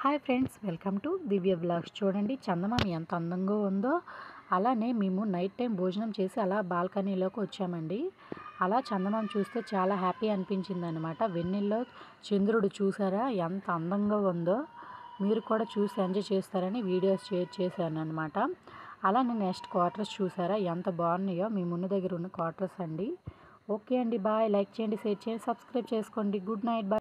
Hi friends, welcome to Divya blogs. చూడండి చందమామ ఎంత అందంగా ఉందో. అలానే మేము నైట్ టైం భోజనం చేసి అలా బాల్కనీలోకి వచ్చామండి. అలా చందమామ చూస్తే చాలా హ్యాపీ అనిపించింది అనమాట. వెన్నెల్లో చంద్రుడు చూసారా ఎంత అందంగా ఉందో. మీరు కూడా చూసి ఎంజాయ్ చేస్తారని వీడియోస్ షేర్ చేశాను అనమాట. అలానే నెక్స్ట్ క్వార్టర్స్ చూసారా ఎంత బాగున్నాయో. మీ ముందు దగ్గర ఉన్న క్వార్టర్స్ అండి. ఓకే అండి, బాయ్. లైక్ చేయండి, షేర్ చేయండి, సబ్స్క్రైబ్ చేసుకోండి. Good night, bye.